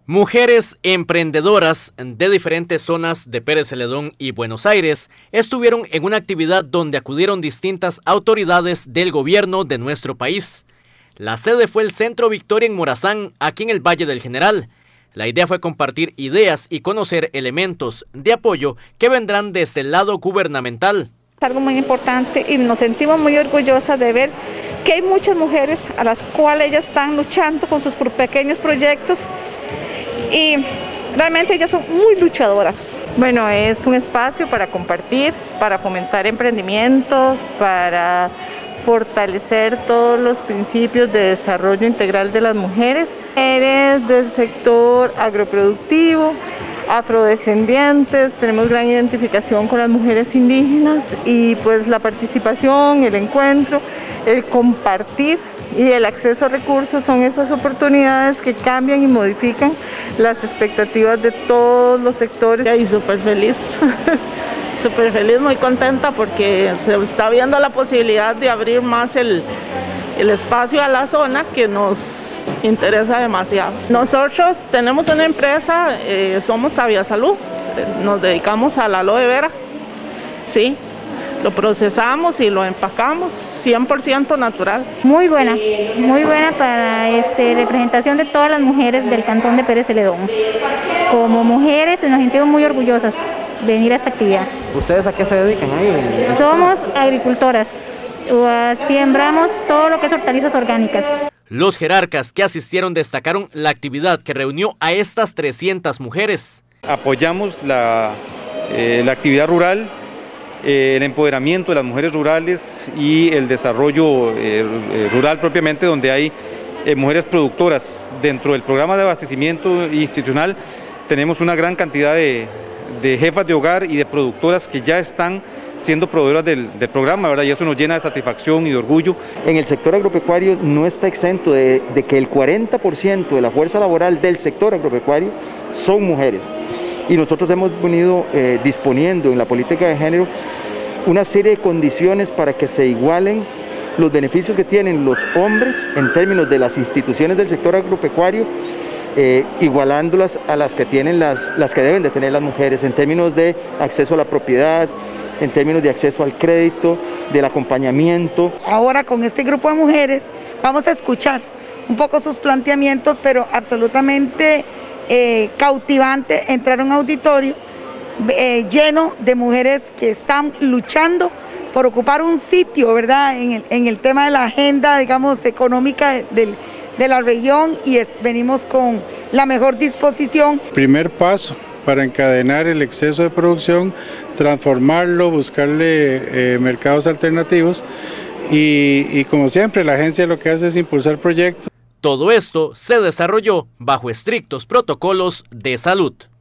Mujeres emprendedoras de diferentes zonas de Pérez Celedón y Buenos Aires estuvieron en una actividad donde acudieron distintas autoridades del gobierno de nuestro país. La sede fue el Centro Victoria en Morazán, aquí en el Valle del General. La idea fue compartir ideas y conocer elementos de apoyo que vendrán desde el lado gubernamental. Es algo muy importante y nos sentimos muy orgullosas de ver que hay muchas mujeres a las cuales ellas están luchando con sus pequeños proyectos y realmente ellas son muy luchadoras. Bueno, es un espacio para compartir, para fomentar emprendimientos, para fortalecer todos los principios de desarrollo integral de las mujeres del sector agroproductivo, afrodescendientes. Tenemos gran identificación con las mujeres indígenas y pues la participación, el encuentro, el compartir y el acceso a recursos son esas oportunidades que cambian y modifican las expectativas de todos los sectores. Y súper feliz, súper feliz, muy contenta porque se está viendo la posibilidad de abrir más el espacio a la zona que nos interesa demasiado. Nosotros tenemos una empresa, somos Aviasalud, nos dedicamos a la aloe vera, sí. Lo procesamos y lo empacamos 100% natural. Muy buena para representación de todas las mujeres del cantón de Pérez Celedón. Como mujeres nos sentimos muy orgullosas de venir a esta actividad. ¿Ustedes a qué se dedican ahí? Somos agricultoras, sembramos todo lo que es hortalizas orgánicas. Los jerarcas que asistieron destacaron la actividad que reunió a estas 300 mujeres. Apoyamos la actividad rural, el empoderamiento de las mujeres rurales y el desarrollo rural propiamente, donde hay mujeres productoras. Dentro del programa de abastecimiento institucional tenemos una gran cantidad de jefas de hogar y de productoras que ya están siendo proveedoras del programa, ¿verdad? Y eso nos llena de satisfacción y de orgullo. En el sector agropecuario no está exento de que el 40% de la fuerza laboral del sector agropecuario son mujeres. Y nosotros hemos venido disponiendo en la política de género una serie de condiciones para que se igualen los beneficios que tienen los hombres en términos de las instituciones del sector agropecuario, igualándolas a las que tienen las que deben de tener las mujeres en términos de acceso a la propiedad, en términos de acceso al crédito, del acompañamiento. Ahora con este grupo de mujeres vamos a escuchar un poco sus planteamientos, pero absolutamente cautivante entrar a un auditorio lleno de mujeres que están luchando por ocupar un sitio, ¿verdad?, en el tema de la agenda, digamos, económica de la región, y venimos con la mejor disposición. Primer paso para encadenar el exceso de producción, transformarlo, buscarle mercados alternativos y como siempre la agencia lo que hace es impulsar proyectos. Todo esto se desarrolló bajo estrictos protocolos de salud.